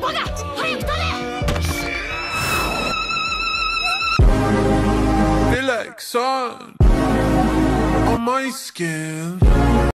バカ、早く取れ。 Feel like sun on my skin.